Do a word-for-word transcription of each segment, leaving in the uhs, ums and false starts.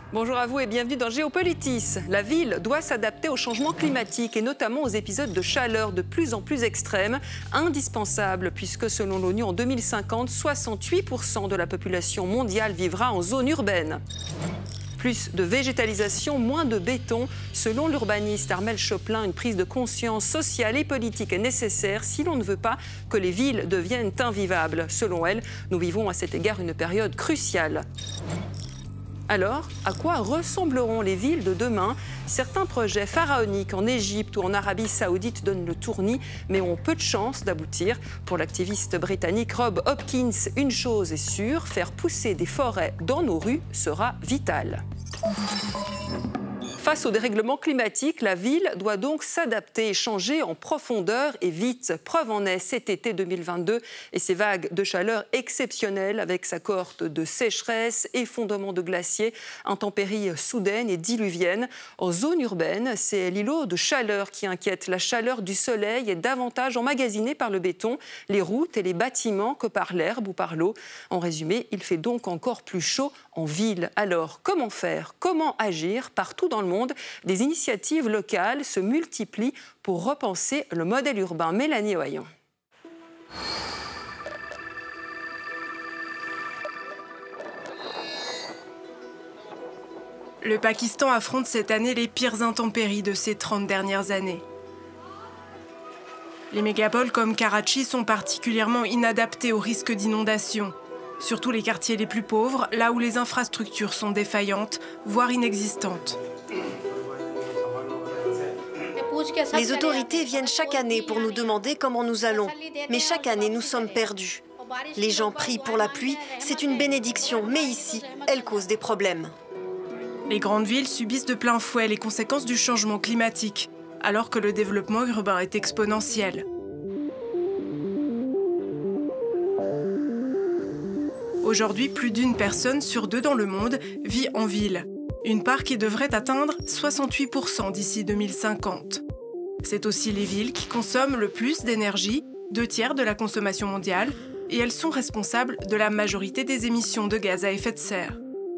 Bonjour à vous et bienvenue dans Géopolitis. La ville doit s'adapter au changement climatique et notamment aux épisodes de chaleur de plus en plus extrêmes, indispensables puisque selon l'ONU en deux mille cinquante, soixante-huit pour cent de la population mondiale vivra en zone urbaine. Plus de végétalisation, moins de béton. Selon l'urbaniste Armelle Choplin, une prise de conscience sociale et politique est nécessaire si l'on ne veut pas que les villes deviennent invivables. Selon elle, nous vivons à cet égard une période cruciale. Alors, à quoi ressembleront les villes de demain? Certains projets pharaoniques en Égypte ou en Arabie Saoudite donnent le tournis, mais ont peu de chances d'aboutir. Pour l'activiste britannique Rob Hopkins, une chose est sûre, faire pousser des forêts dans nos rues sera vital. Face au dérèglement climatique, la ville doit donc s'adapter et changer en profondeur et vite. Preuve en est cet été deux mille vingt-deux et ses vagues de chaleur exceptionnelles avec sa cohorte de sécheresse, effondrement de glaciers, intempéries soudaines et diluviennes. En zone urbaine, c'est l'îlot de chaleur qui inquiète. La chaleur du soleil est davantage emmagasinée par le béton, les routes et les bâtiments que par l'herbe ou par l'eau. En résumé, il fait donc encore plus chaud en ville. Alors, comment faire? Comment agir? Partout dans le monde, des initiatives locales se multiplient pour repenser le modèle urbain. Mélanie Ohayon. Le Pakistan affronte cette année les pires intempéries de ces trente dernières années. Les mégapoles comme Karachi sont particulièrement inadaptées au risque d'inondation. Surtout les quartiers les plus pauvres, là où les infrastructures sont défaillantes, voire inexistantes. Les autorités viennent chaque année pour nous demander comment nous allons. Mais chaque année, nous sommes perdus. Les gens prient pour la pluie, c'est une bénédiction, mais ici, elle cause des problèmes. Les grandes villes subissent de plein fouet les conséquences du changement climatique, alors que le développement urbain est exponentiel. Aujourd'hui, plus d'une personne sur deux dans le monde vit en ville. Une part qui devrait atteindre soixante-huit pour cent d'ici deux mille cinquante. C'est aussi les villes qui consomment le plus d'énergie, deux tiers de la consommation mondiale, et elles sont responsables de la majorité des émissions de gaz à effet de serre.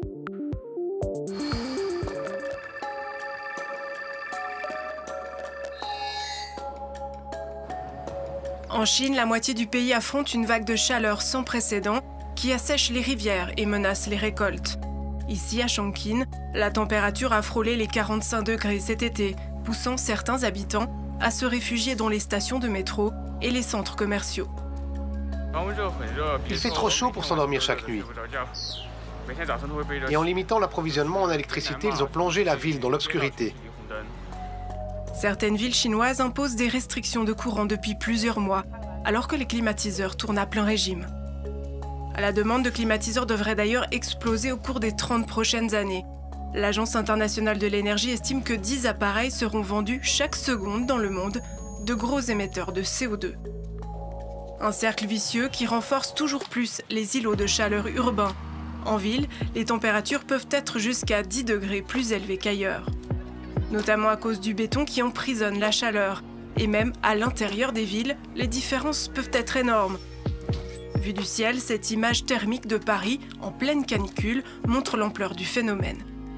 En Chine, la moitié du pays affronte une vague de chaleur sans précédent qui assèche les rivières et menace les récoltes. Ici, à Chongqing, la température a frôlé les quarante-cinq degrés cet été, poussant certains habitants à se réfugier dans les stations de métro et les centres commerciaux. Il fait trop chaud pour s'endormir chaque nuit. Et en limitant l'approvisionnement en électricité, ils ont plongé la ville dans l'obscurité. Certaines villes chinoises imposent des restrictions de courant depuis plusieurs mois, alors que les climatiseurs tournent à plein régime. La demande de climatiseurs devrait d'ailleurs exploser au cours des trente prochaines années. L'Agence internationale de l'énergie estime que dix appareils seront vendus chaque seconde dans le monde, de gros émetteurs de C O deux. Un cercle vicieux qui renforce toujours plus les îlots de chaleur urbains. En ville, les températures peuvent être jusqu'à dix degrés plus élevées qu'ailleurs. Notamment à cause du béton qui emprisonne la chaleur. Et même à l'intérieur des villes, les différences peuvent être énormes. Vue du ciel, cette image thermique de Paris, en pleine canicule, montre l'ampleur du phénomène.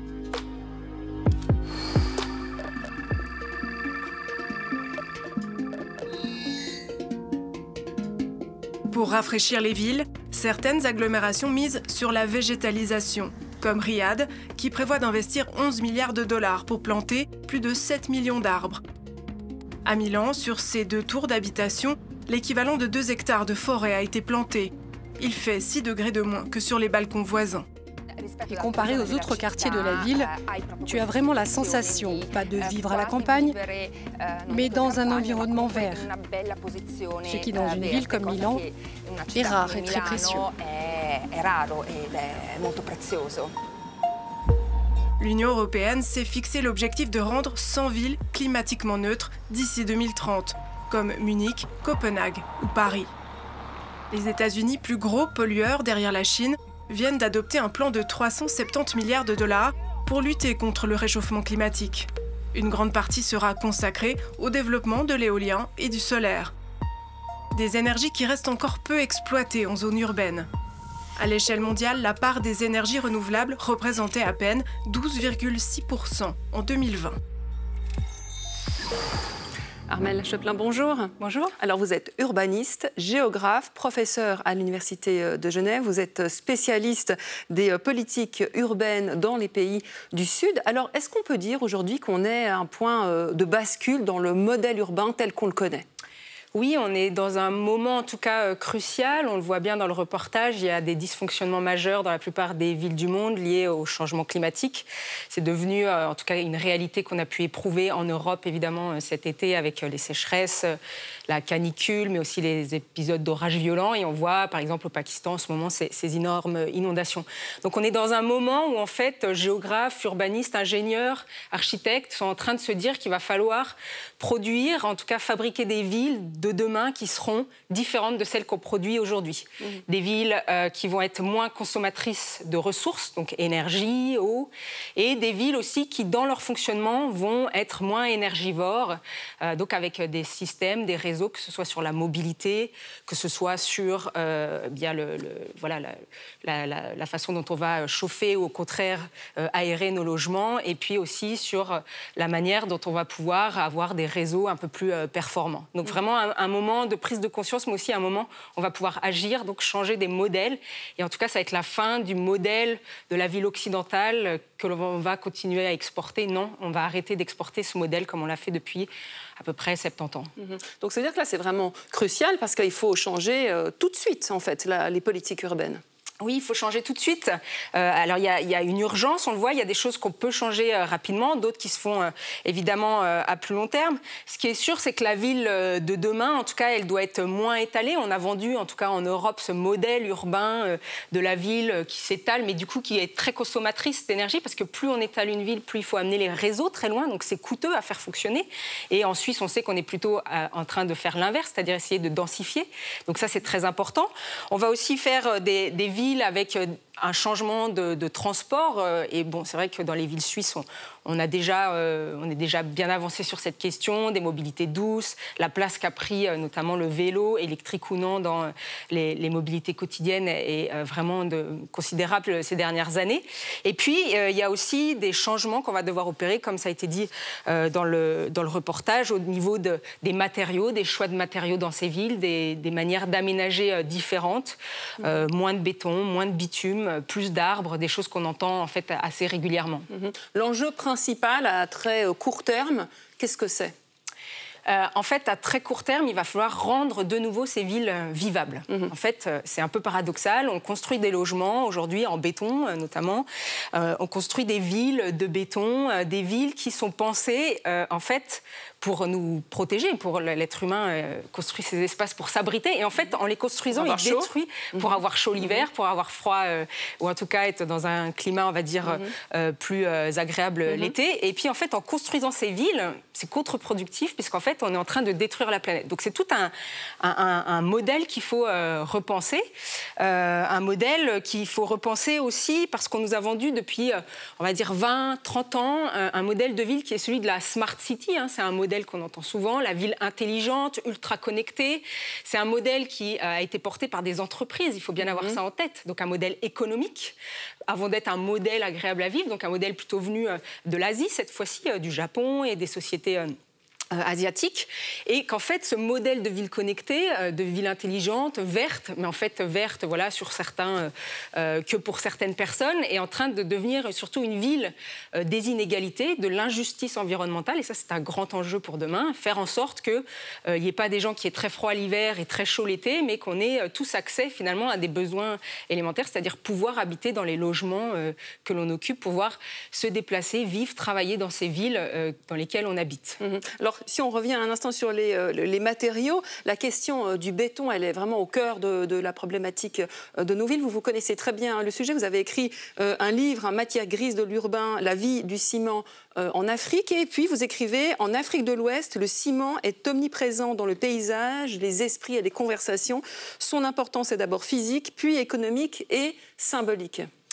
Pour rafraîchir les villes, certaines agglomérations misent sur la végétalisation, comme Riyad, qui prévoit d'investir onze milliards de dollars pour planter plus de sept millions d'arbres. À Milan, sur ces deux tours d'habitation, l'équivalent de deux hectares de forêt a été planté. Il fait six degrés de moins que sur les balcons voisins. Et comparé aux autres quartiers de la ville, tu as vraiment la sensation, pas de vivre à la campagne, mais dans un environnement vert. Ce qui, dans une ville comme Milan, est rare et très précieux. L'Union européenne s'est fixé l'objectif de rendre cent villes climatiquement neutres d'ici deux mille trente, comme Munich, Copenhague ou Paris. Les États-Unis, plus gros pollueurs derrière la Chine, viennent d'adopter un plan de trois cent soixante-dix milliards de dollars pour lutter contre le réchauffement climatique. Une grande partie sera consacrée au développement de l'éolien et du solaire. Des énergies qui restent encore peu exploitées en zone urbaine. À l'échelle mondiale, la part des énergies renouvelables représentait à peine douze virgule six pour cent en deux mille vingt. Armelle Choplin, bonjour. Bonjour. Alors vous êtes urbaniste, géographe, professeur à l'Université de Genève. Vous êtes spécialiste des politiques urbaines dans les pays du Sud. Alors est-ce qu'on peut dire aujourd'hui qu'on est à un point de bascule dans le modèle urbain tel qu'on le connaît ? Oui, on est dans un moment en tout cas euh, crucial. On le voit bien dans le reportage, il y a des dysfonctionnements majeurs dans la plupart des villes du monde liés au changement climatique. C'est devenu euh, en tout cas une réalité qu'on a pu éprouver en Europe évidemment euh, cet été avec euh, les sécheresses, euh, la canicule, mais aussi les épisodes d'orages violents. Et on voit par exemple au Pakistan en ce moment ces, ces énormes inondations. Donc on est dans un moment où en fait géographes, urbanistes, ingénieurs, architectes sont en train de se dire qu'il va falloir produire, en tout cas fabriquer des villes de demain qui seront différentes de celles qu'on produit aujourd'hui. Mmh. Des villes euh, qui vont être moins consommatrices de ressources, donc énergie, eau, et des villes aussi qui, dans leur fonctionnement, vont être moins énergivores, euh, donc avec des systèmes, des réseaux, que ce soit sur la mobilité, que ce soit sur euh, bien le, le, voilà, la, la, la, la façon dont on va chauffer ou au contraire euh, aérer nos logements, et puis aussi sur la manière dont on va pouvoir avoir des réseaux un peu plus euh, performants. Donc vraiment un, un moment de prise de conscience, mais aussi un moment où on va pouvoir agir, donc changer des modèles. Et en tout cas, ça va être la fin du modèle de la ville occidentale que l'on va continuer à exporter. Non, on va arrêter d'exporter ce modèle comme on l'a fait depuis à peu près soixante-dix ans. Mmh. Donc ça veut dire que là, c'est vraiment crucial parce qu'il faut changer euh, tout de suite, en fait, la, les politiques urbaines. Oui, il faut changer tout de suite. Euh, alors, il y, y a une urgence, on le voit, il y a des choses qu'on peut changer euh, rapidement, d'autres qui se font euh, évidemment euh, à plus long terme. Ce qui est sûr, c'est que la ville euh, de demain, en tout cas, elle doit être moins étalée. On a vendu, en tout cas en Europe, ce modèle urbain euh, de la ville euh, qui s'étale, mais du coup qui est très consommatrice d'énergie, parce que plus on étale une ville, plus il faut amener les réseaux très loin, donc c'est coûteux à faire fonctionner. Et en Suisse, on sait qu'on est plutôt euh, en train de faire l'inverse, c'est-à-dire essayer de densifier. Donc ça, c'est très important. On va aussi faire euh, des, des villes avec un changement de, de transport. Et bon, c'est vrai que dans les villes suisses, on, on, a déjà, euh, on est déjà bien avancé sur cette question, des mobilités douces, la place qu'a pris euh, notamment le vélo, électrique ou non, dans les, les mobilités quotidiennes est euh, vraiment de, considérable ces dernières années. Et puis, euh, il y a aussi des changements qu'on va devoir opérer, comme ça a été dit euh, dans, le, dans le reportage, au niveau de, des matériaux, des choix de matériaux dans ces villes, des, des manières d'aménager euh, différentes, euh, moins de béton, moins de bitume, plus d'arbres, des choses qu'on entend en fait assez régulièrement. Mmh. L'enjeu principal à très court terme, qu'est-ce que c'est ? Euh, en fait, à très court terme, il va falloir rendre de nouveau ces villes euh, vivables. Mmh. En fait, euh, c'est un peu paradoxal. On construit des logements aujourd'hui en béton, euh, notamment. Euh, on construit des villes de béton, euh, des villes qui sont pensées, euh, en fait, pour nous protéger, pour l'être humain euh, construit ces espaces pour s'abriter. Et en fait, en les construisant, il détruit pour mmh. avoir chaud l'hiver, pour avoir froid, euh, ou en tout cas être dans un climat, on va dire, mmh. euh, plus euh, agréable mmh. l'été. Et puis, en fait, en construisant ces villes, c'est contre-productif, puisqu'en fait, on est en train de détruire la planète. Donc, c'est tout un, un, un modèle qu'il faut euh, repenser. Euh, un modèle qu'il faut repenser aussi parce qu'on nous a vendu depuis, euh, on va dire, vingt, trente ans, euh, un modèle de ville qui est celui de la Smart City. Hein. C'est un modèle qu'on entend souvent, la ville intelligente, ultra connectée. C'est un modèle qui a été porté par des entreprises, il faut bien avoir mmh. ça en tête. Donc un modèle économique, avant d'être un modèle agréable à vivre, donc un modèle plutôt venu de l'Asie, cette fois-ci, du Japon et des sociétés Euh, asiatique, et qu'en fait ce modèle de ville connectée, euh, de ville intelligente, verte, mais en fait verte voilà, sur certains, euh, euh, que pour certaines personnes, est en train de devenir surtout une ville euh, des inégalités, de l'injustice environnementale, et ça c'est un grand enjeu pour demain, faire en sorte qu'il n'y euh, ait pas des gens qui aient très froid l'hiver et très chaud l'été, mais qu'on ait euh, tous accès finalement à des besoins élémentaires, c'est-à-dire pouvoir habiter dans les logements euh, que l'on occupe, pouvoir se déplacer, vivre, travailler dans ces villes euh, dans lesquelles on habite. Mmh. Alors, si on revient un instant sur les, euh, les matériaux, la question euh, du béton, elle est vraiment au cœur de, de la problématique euh, de nos villes. Vous, vous connaissez très bien le sujet. Vous avez écrit euh, un livre, un matière grise de l'urbain, la vie du ciment euh, en Afrique. Et puis, vous écrivez, en Afrique de l'Ouest, le ciment est omniprésent dans le paysage, les esprits et les conversations. Son importance est d'abord physique, puis économique et symbolique.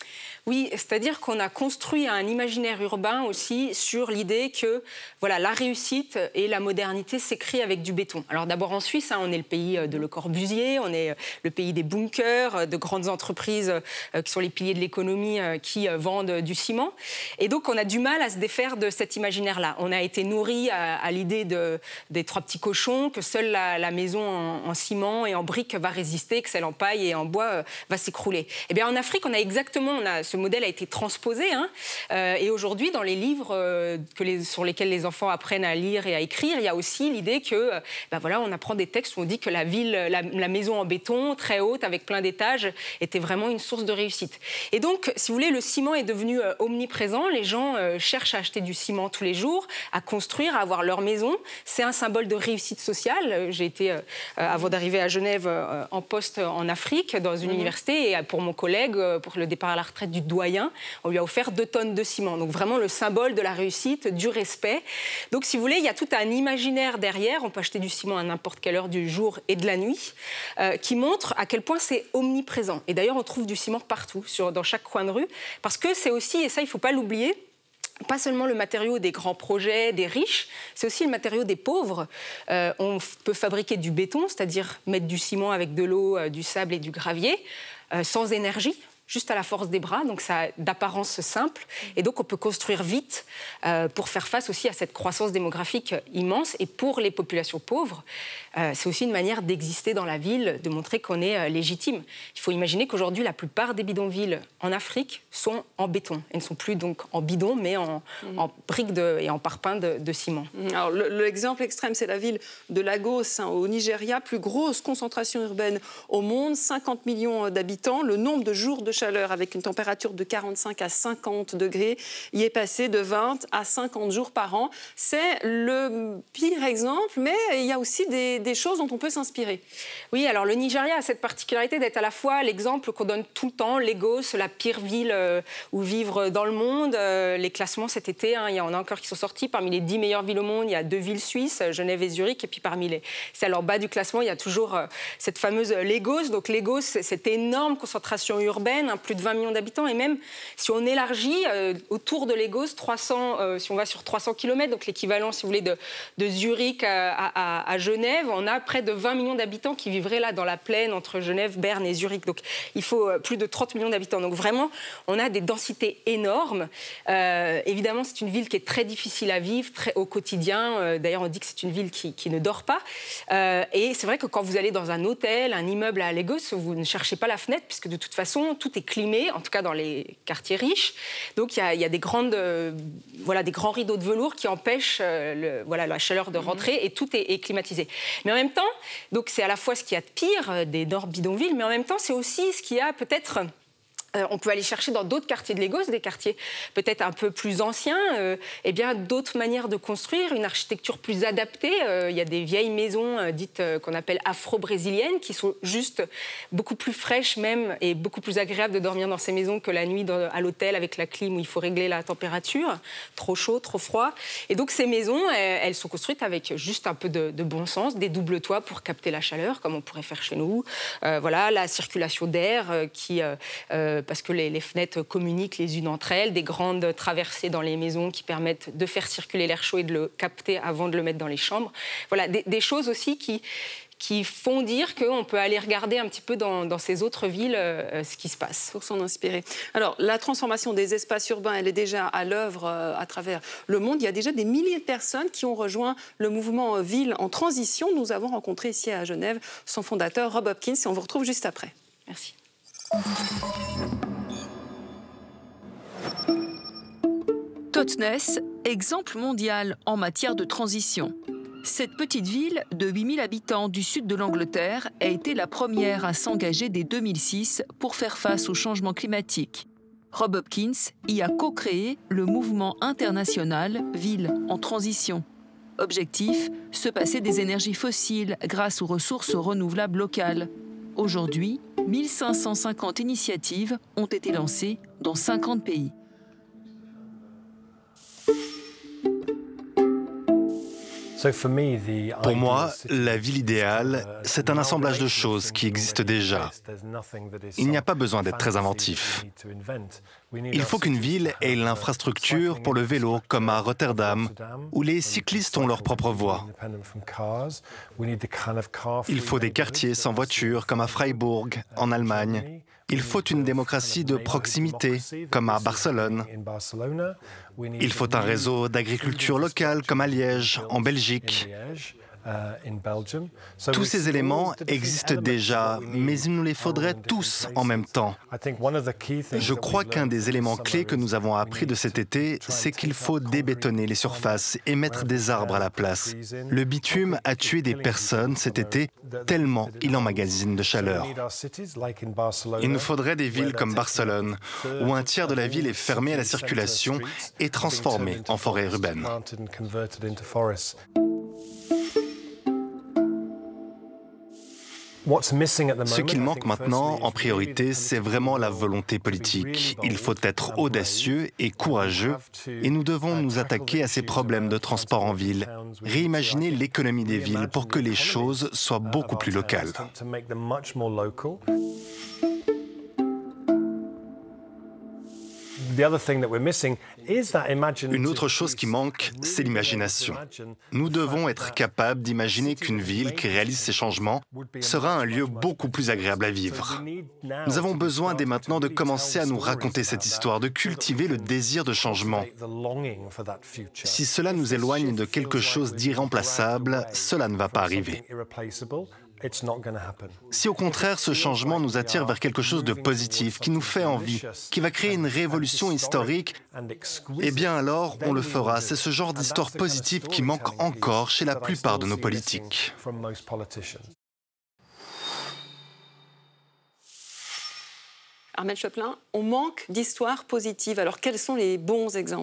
Oui, c'est-à-dire qu'on a construit un imaginaire urbain aussi sur l'idée que voilà, la réussite et la modernité s'écrivent avec du béton. Alors d'abord en Suisse, hein, on est le pays de Le Corbusier, on est le pays des bunkers, de grandes entreprises euh, qui sont les piliers de l'économie euh, qui euh, vendent du ciment. Et donc on a du mal à se défaire de cet imaginaire-là. On a été nourris à, à l'idée de, des trois petits cochons, que seule la, la maison en, en ciment et en briques va résister, que celle en paille et en bois euh, va s'écrouler. Eh bien en Afrique, on a exactement... On a, ce modèle a été transposé. Hein, euh, et aujourd'hui, dans les livres euh, que les, sur lesquels les enfants apprennent à lire et à écrire, il y a aussi l'idée que, euh, ben voilà, on apprend des textes où on dit que la ville, la, la maison en béton, très haute, avec plein d'étages, était vraiment une source de réussite. Et donc, si vous voulez, le ciment est devenu euh, omniprésent. Les gens euh, cherchent à acheter du ciment tous les jours, à construire, à avoir leur maison. C'est un symbole de réussite sociale. J'ai été, euh, avant d'arriver à Genève, euh, en poste en Afrique, dans une mmh. université, et pour mon collègue, euh, pour le départ à la retraite du doyen, on lui a offert deux tonnes de ciment. Donc vraiment le symbole de la réussite, du respect. Donc si vous voulez, il y a tout un imaginaire derrière. On peut acheter du ciment à n'importe quelle heure du jour et de la nuit, euh, qui montre à quel point c'est omniprésent. Et d'ailleurs, on trouve du ciment partout, sur, dans chaque coin de rue, parce que c'est aussi, et ça il ne faut pas l'oublier, pas seulement le matériau des grands projets, des riches, c'est aussi le matériau des pauvres. Euh, on peut fabriquer du béton, c'est-à-dire mettre du ciment avec de l'eau, euh, du sable et du gravier, euh, sans énergie, juste à la force des bras, donc ça d'apparence simple. Et donc on peut construire vite euh, pour faire face aussi à cette croissance démographique immense. Et pour les populations pauvres, euh, c'est aussi une manière d'exister dans la ville, de montrer qu'on est euh, légitime. Il faut imaginer qu'aujourd'hui, la plupart des bidonvilles en Afrique sont en béton. Elles ne sont plus donc en bidon, mais en, mmh. en briques de, et en parpaing de, de ciment. Alors, l'exemple extrême, c'est la ville de Lagos, hein, au Nigeria, plus grosse concentration urbaine au monde, cinquante millions d'habitants. Le nombre de jours de chaleur avec une température de quarante-cinq à cinquante degrés y est passé de vingt à cinquante jours par an. C'est le pire exemple, mais il y a aussi des, des choses dont on peut s'inspirer. Oui, alors le Nigeria a cette particularité d'être à la fois l'exemple qu'on donne tout le temps, Lagos, la pire ville euh, où vivre dans le monde. Euh, les classements cet été, hein, il y en a encore qui sont sortis. Parmi les dix meilleures villes au monde, il y a deux villes suisses, Genève et Zurich. Et puis parmi les, celles en bas du classement, il y a toujours euh, cette fameuse Lagos. Donc Lagos, c'est cette énorme concentration urbaine, hein, plus de vingt millions d'habitants. Et même si on élargit euh, autour de Lagos, trois cents, euh, si on va sur trois cents kilomètres, donc l'équivalent, si vous voulez, de, de Zurich à, à, à Genève, on a près de vingt millions d'habitants qui vivraient là dans la plaine entre Genève, Berne et Zurich. Donc il faut euh, plus de trente millions d'habitants. Donc vraiment, on a des densités énormes. Euh, évidemment, c'est une ville qui est très difficile à vivre, très au quotidien. Euh, d'ailleurs, on dit que c'est une ville qui, qui ne dort pas. Euh, et c'est vrai que quand vous allez dans un hôtel, un immeuble à Lagos, vous ne cherchez pas la fenêtre, puisque de toute façon, tout est climé, en tout cas dans les quartiers riches. Donc il y a, il y a des, grandes, euh, voilà, des grands rideaux de velours qui empêchent euh, le, voilà, la chaleur de rentrer, mmh. et tout est, est climatisé. Mais en même temps, donc c'est à la fois ce qu'il y a de pire, des normes bidonvilles, mais en même temps, c'est aussi ce qu'il y a peut-être... Euh, on peut aller chercher dans d'autres quartiers de Lagos, des quartiers peut-être un peu plus anciens, euh, eh bien d'autres manières de construire, une architecture plus adaptée. Euh, il y a des vieilles maisons euh, dites euh, qu'on appelle afro-brésiliennes, qui sont juste beaucoup plus fraîches même, et beaucoup plus agréables de dormir dans ces maisons que la nuit dans, à l'hôtel avec la clim où il faut régler la température, trop chaud, trop froid. Et donc ces maisons, elles, elles sont construites avec juste un peu de, de bon sens, des doubles toits pour capter la chaleur, comme on pourrait faire chez nous. Euh, voilà, la circulation d'air euh, qui... Euh, euh, parce que les, les fenêtres communiquent les unes entre elles, des grandes traversées dans les maisons qui permettent de faire circuler l'air chaud et de le capter avant de le mettre dans les chambres. Voilà, des, des choses aussi qui, qui font dire qu'on peut aller regarder un petit peu dans, dans ces autres villes euh, ce qui se passe. Pour s'en inspirer. Alors, la transformation des espaces urbains, elle est déjà à l'œuvre euh, à travers le monde. Il y a déjà des milliers de personnes qui ont rejoint le mouvement euh, Ville en transition. Nous avons rencontré ici à Genève son fondateur, Rob Hopkins, et on vous retrouve juste après. Merci. Totnes, exemple mondial en matière de transition. Cette petite ville de huit mille habitants du sud de l'Angleterre a été la première à s'engager dès deux mille six pour faire face au changement climatique. Rob Hopkins y a co-créé le mouvement international Ville en transition. Objectif, se passer des énergies fossiles grâce aux ressources renouvelables locales. Aujourd'hui, mille cinq cent cinquante initiatives ont été lancées dans cinquante pays. Pour moi, la ville idéale, c'est un assemblage de choses qui existent déjà. Il n'y a pas besoin d'être très inventif. Il faut qu'une ville ait l'infrastructure pour le vélo, comme à Rotterdam, où les cyclistes ont leur propre voie. Il faut des quartiers sans voiture, comme à Freiburg, en Allemagne. Il faut une démocratie de proximité, comme à Barcelone. Il faut un réseau d'agriculture locale, comme à Liège, en Belgique. Tous ces éléments existent déjà, mais il nous les faudrait tous en même temps. Je crois qu'un des éléments clés que nous avons appris de cet été, c'est qu'il faut débétonner les surfaces et mettre des arbres à la place. Le bitume a tué des personnes cet été, tellement il emmagasine de chaleur. Il nous faudrait des villes comme Barcelone, où un tiers de la ville est fermé à la circulation et transformé en forêt urbaine. Ce qu'il manque maintenant, en priorité, c'est vraiment la volonté politique. Il faut être audacieux et courageux, et nous devons nous attaquer à ces problèmes de transport en ville, réimaginer l'économie des villes pour que les choses soient beaucoup plus locales. Une autre chose qui manque, c'est l'imagination. Nous devons être capables d'imaginer qu'une ville qui réalise ces changements sera un lieu beaucoup plus agréable à vivre. Nous avons besoin dès maintenant de commencer à nous raconter cette histoire, de cultiver le désir de changement. Si cela nous éloigne de quelque chose d'irremplaçable, cela ne va pas arriver. Si au contraire ce changement nous attire vers quelque chose de positif, qui nous fait envie, qui va créer une révolution historique, eh bien alors on le fera. C'est ce genre d'histoire positive qui manque encore chez la plupart de nos politiques. Armelle Choplin, on manque d'histoires positives. Alors quels sont les bons exemples ?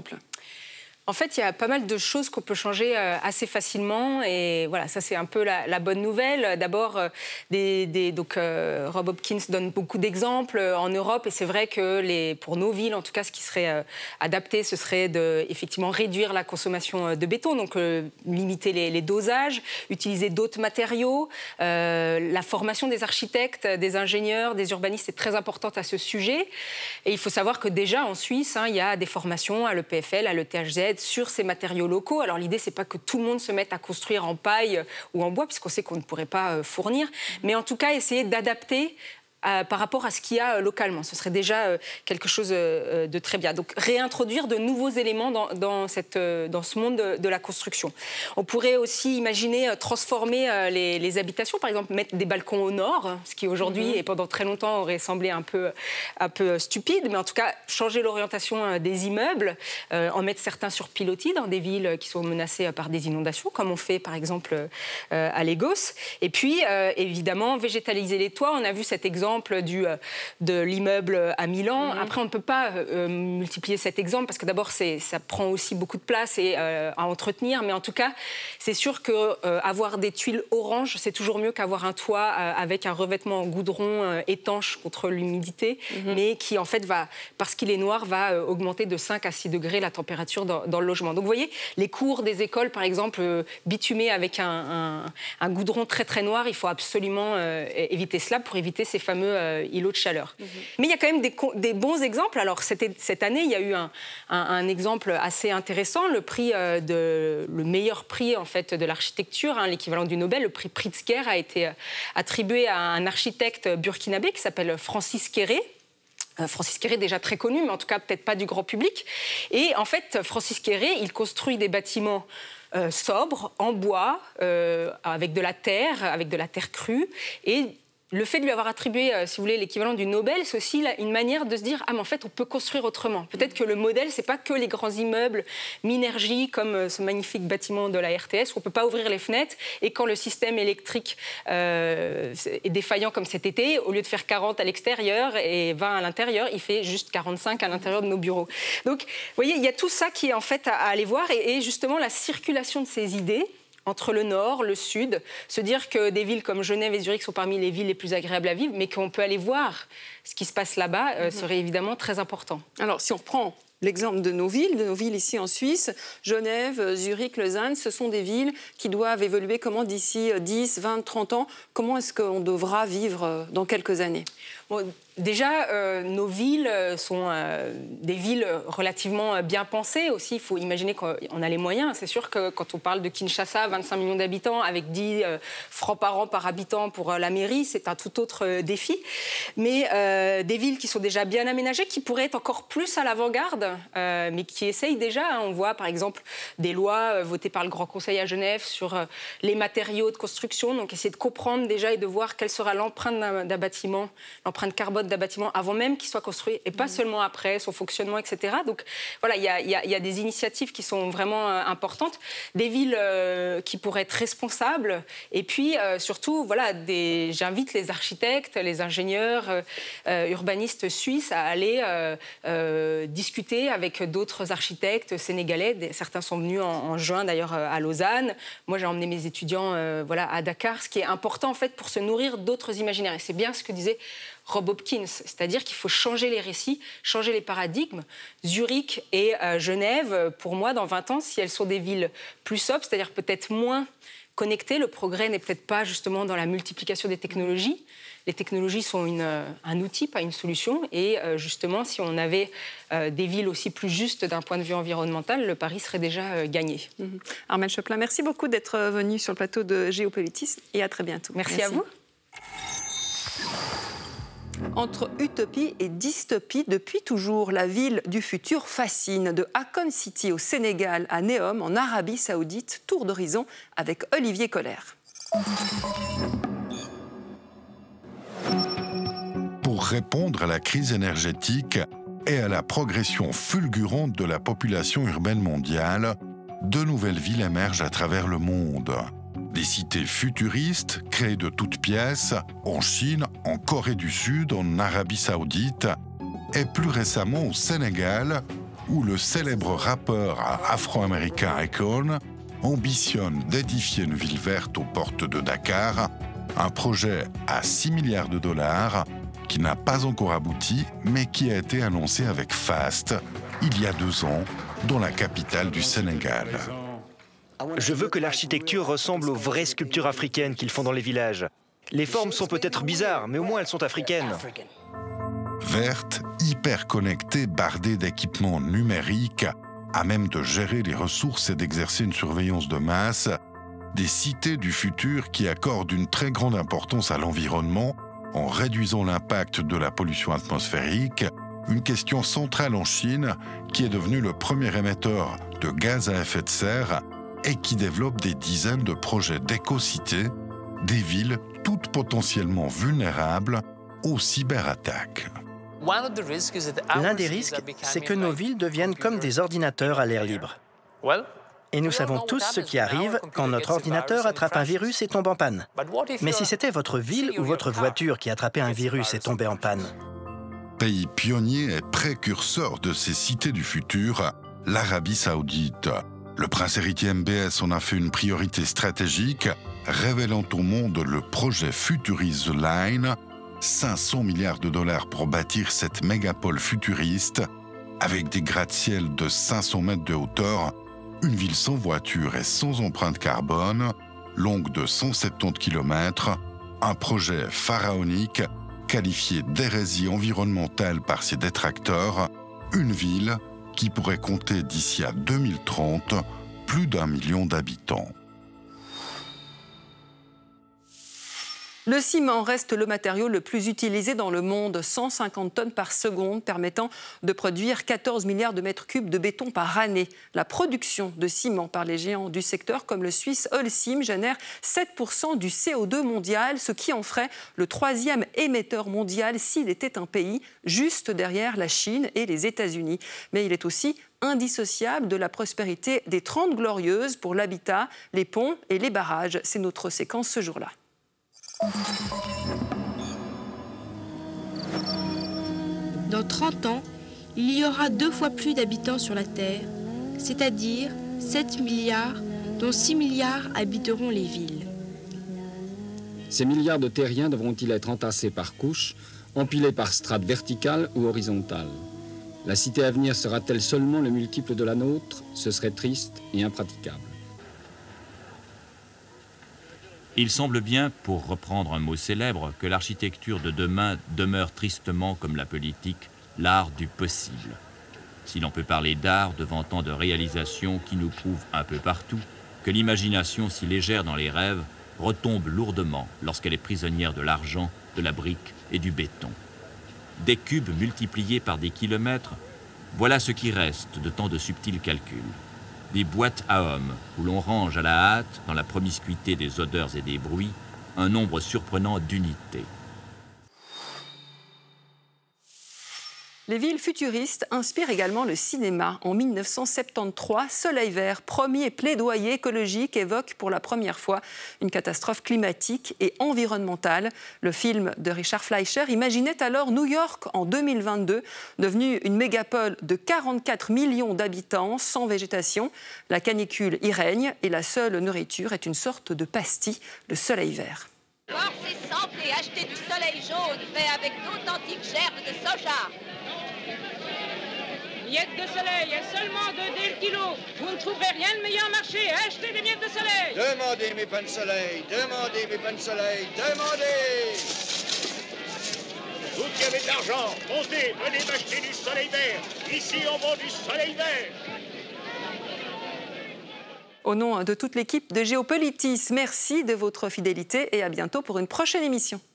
En fait, il y a pas mal de choses qu'on peut changer euh, assez facilement et voilà, ça c'est un peu la, la bonne nouvelle. D'abord, euh, des, des, donc euh, Rob Hopkins donne beaucoup d'exemples en Europe et c'est vrai que les, pour nos villes, en tout cas, ce qui serait euh, adapté, ce serait de effectivement réduire la consommation de béton, donc euh, limiter les, les dosages, utiliser d'autres matériaux. Euh, la formation des architectes, des ingénieurs, des urbanistes est très importante à ce sujet. Et il faut savoir que déjà en Suisse, hein, il y a des formations à l'E P F L, à l'E T H Z sur ces matériaux locaux. Alors l'idée, c'est pas que tout le monde se mette à construire en paille ou en bois, puisqu'on sait qu'on ne pourrait pas fournir, mais en tout cas essayer d'adapter Euh, par rapport à ce qu'il y a euh, localement. Ce serait déjà euh, quelque chose euh, de très bien. Donc réintroduire de nouveaux éléments dans, dans, cette, euh, dans ce monde de, de la construction. On pourrait aussi imaginer euh, transformer euh, les, les habitations, par exemple mettre des balcons au nord, ce qui aujourd'hui mmh. et pendant très longtemps aurait semblé un peu, un peu stupide, mais en tout cas changer l'orientation euh, des immeubles, euh, en mettre certains sur pilotis dans des villes qui sont menacées par des inondations, comme on fait par exemple euh, à Lagos. Et puis euh, évidemment végétaliser les toits. On a vu cet exemple Du, de l'immeuble à Milan. Mmh. Après, on ne peut pas euh, multiplier cet exemple parce que d'abord, ça prend aussi beaucoup de place et, euh, à entretenir. Mais en tout cas, c'est sûr qu'avoir euh, des tuiles oranges, c'est toujours mieux qu'avoir un toit euh, avec un revêtement en goudron euh, étanche contre l'humidité, mmh. mais qui, en fait, va, parce qu'il est noir, va euh, augmenter de cinq à six degrés la température dans, dans le logement. Donc, vous voyez, les cours des écoles, par exemple, euh, bitumés avec un, un, un goudron très, très noir, il faut absolument euh, éviter cela pour éviter ces fameux Euh, îlots de chaleur. Mmh. Mais il y a quand même des, des bons exemples. Alors, cette année, il y a eu un, un, un exemple assez intéressant, le prix euh, de, le meilleur prix en fait de l'architecture, hein, l'équivalent du Nobel, le prix Pritzker a été euh, attribué à un architecte burkinabé qui s'appelle Francis Kéré. Euh, Francis Kéré, déjà très connu, mais en tout cas peut-être pas du grand public. Et en fait, Francis Kéré, il construit des bâtiments euh, sobres, en bois, euh, avec de la terre, avec de la terre crue, et le fait de lui avoir attribué, euh, si vous voulez, l'équivalent du Nobel, c'est aussi la, une manière de se dire « Ah, mais en fait, on peut construire autrement. » Peut-être que le modèle, c'est pas que les grands immeubles Minergie, comme euh, ce magnifique bâtiment de la R T S, où on peut pas ouvrir les fenêtres, et quand le système électrique euh, est défaillant comme cet été, au lieu de faire quarante à l'extérieur et vingt à l'intérieur, il fait juste quarante-cinq à l'intérieur de nos bureaux. Donc, vous voyez, il y a tout ça qui est en fait à, à aller voir, et, et justement, la circulation de ces idées, entre le nord, le sud, se dire que des villes comme Genève et Zurich sont parmi les villes les plus agréables à vivre, mais qu'on peut aller voir ce qui se passe là-bas, euh, serait évidemment très important. Alors, si on reprend l'exemple de nos villes, de nos villes ici en Suisse, Genève, Zurich, Lausanne, ce sont des villes qui doivent évoluer comment d'ici dix, vingt, trente ans? Comment est-ce qu'on devra vivre dans quelques années? Bon, déjà, euh, nos villes sont euh, des villes relativement bien pensées aussi. Il faut imaginer qu'on a les moyens. C'est sûr que quand on parle de Kinshasa, vingt-cinq millions d'habitants, avec dix euh, francs par an par habitant pour euh, la mairie, c'est un tout autre euh, défi. Mais euh, des villes qui sont déjà bien aménagées, qui pourraient être encore plus à l'avant-garde, euh, mais qui essayent déjà. Hein. On voit par exemple des lois euh, votées par le Grand Conseil à Genève sur euh, les matériaux de construction. Donc essayer de comprendre déjà et de voir quelle sera l'empreinte d'un, d'un bâtiment, l'empreinte carbone d'un bâtiment avant même qu'il soit construit et pas mmh. seulement après, son fonctionnement, et cetera. Donc voilà, il y a, y a, y a des initiatives qui sont vraiment euh, importantes, des villes euh, qui pourraient être responsables et puis euh, surtout, voilà, des... j'invite les architectes, les ingénieurs, euh, euh, urbanistes suisses à aller euh, euh, discuter avec d'autres architectes sénégalais. Des... Certains sont venus en, en juin d'ailleurs à Lausanne. Moi, j'ai emmené mes étudiants euh, voilà, à Dakar, ce qui est important en fait pour se nourrir d'autres imaginaires. Et c'est bien ce que disait Rob Hopkins, c'est-à-dire qu'il faut changer les récits, changer les paradigmes. Zurich et euh, Genève, pour moi, dans vingt ans, si elles sont des villes plus sobres, c'est-à-dire peut-être moins connectées, le progrès n'est peut-être pas justement dans la multiplication des technologies. Les technologies sont une, un outil, pas une solution. Et euh, justement, si on avait euh, des villes aussi plus justes d'un point de vue environnemental, le pari serait déjà euh, gagné. Mmh. Armelle Choplin, merci beaucoup d'être venue sur le plateau de Géopolitisme et à très bientôt. Merci, merci. à vous. Entre utopie et dystopie, depuis toujours, la ville du futur fascine. De Akon City au Sénégal à Neom en Arabie Saoudite, tour d'horizon avec Olivier Colère. Pour répondre à la crise énergétique et à la progression fulgurante de la population urbaine mondiale, de nouvelles villes émergent à travers le monde. Des cités futuristes créées de toutes pièces en Chine, en Corée du Sud, en Arabie Saoudite et plus récemment au Sénégal où le célèbre rappeur afro-américain Akon ambitionne d'édifier une ville verte aux portes de Dakar, un projet à six milliards de dollars qui n'a pas encore abouti mais qui a été annoncé avec faste il y a deux ans dans la capitale du Sénégal. Je veux que l'architecture ressemble aux vraies sculptures africaines qu'ils font dans les villages. Les formes sont peut-être bizarres, mais au moins elles sont africaines. Verte, hyper connectée, bardée d'équipements numériques, à même de gérer les ressources et d'exercer une surveillance de masse, des cités du futur qui accordent une très grande importance à l'environnement en réduisant l'impact de la pollution atmosphérique, une question centrale en Chine qui est devenue le premier émetteur de gaz à effet de serre et qui développe des dizaines de projets d'éco-cités, des villes toutes potentiellement vulnérables aux cyberattaques. L'un des risques, c'est que nos villes deviennent comme des ordinateurs à l'air libre. Et nous savons tous ce qui arrive quand notre ordinateur attrape un virus et tombe en panne. Mais si c'était votre ville ou votre voiture qui attrapait un virus et tombait en panne? Pays pionnier et précurseur de ces cités du futur, l'Arabie Saoudite. Le prince héritier M B S en a fait une priorité stratégique, révélant au monde le projet Futurist The Line, cinq cents milliards de dollars pour bâtir cette mégapole futuriste, avec des gratte-ciel de cinq cents mètres de hauteur, une ville sans voiture et sans empreinte carbone, longue de cent soixante-dix kilomètres, un projet pharaonique qualifié d'hérésie environnementale par ses détracteurs, une ville qui pourrait compter d'ici à deux mille trente plus d'un million d'habitants. Le ciment reste le matériau le plus utilisé dans le monde, cent cinquante tonnes par seconde, permettant de produire quatorze milliards de mètres cubes de béton par année. La production de ciment par les géants du secteur, comme le Suisse Holcim, génère sept pour cent du C O deux mondial, ce qui en ferait le troisième émetteur mondial s'il était un pays, juste derrière la Chine et les États-Unis. Mais il est aussi indissociable de la prospérité des Trente Glorieuses pour l'habitat, les ponts et les barrages. C'est notre séquence ce jour-là. Dans trente ans, il y aura deux fois plus d'habitants sur la Terre, c'est-à-dire sept milliards, dont six milliards habiteront les villes. Ces milliards de terriens devront-ils être entassés par couches, empilés par strates verticales ou horizontales? La cité à venir sera-t-elle seulement le multiple de la nôtre? Ce serait triste et impraticable. Il semble bien, pour reprendre un mot célèbre, que l'architecture de demain demeure tristement, comme la politique, l'art du possible. Si l'on peut parler d'art devant tant de réalisations qui nous prouvent un peu partout que l'imagination si légère dans les rêves retombe lourdement lorsqu'elle est prisonnière de l'argent, de la brique et du béton. Des cubes multipliés par des kilomètres, voilà ce qui reste de tant de subtils calculs. Des boîtes à hommes où l'on range à la hâte, dans la promiscuité des odeurs et des bruits, un nombre surprenant d'unités. Les villes futuristes inspirent également le cinéma. En mille neuf cent soixante-treize, Soleil Vert, premier plaidoyer écologique, évoque pour la première fois une catastrophe climatique et environnementale. Le film de Richard Fleischer imaginait alors New York en deux mille vingt-deux, devenue une mégapole de quarante-quatre millions d'habitants sans végétation. La canicule y règne et la seule nourriture est une sorte de pastis, le Soleil Vert. Boire c'est simple et acheter du soleil jaune fait avec d'authentiques gerbes de soja. Miettes de soleil à seulement deux dés le kilo. Vous ne trouverez rien de meilleur marché. Achetez des miettes de soleil. Demandez mes pains de soleil, demandez mes pains de soleil, demandez. Vous qui avez de l'argent, montez, venez m'acheter du soleil vert. Ici, on vend du soleil vert. Au nom de toute l'équipe de Géopolitis, merci de votre fidélité et à bientôt pour une prochaine émission.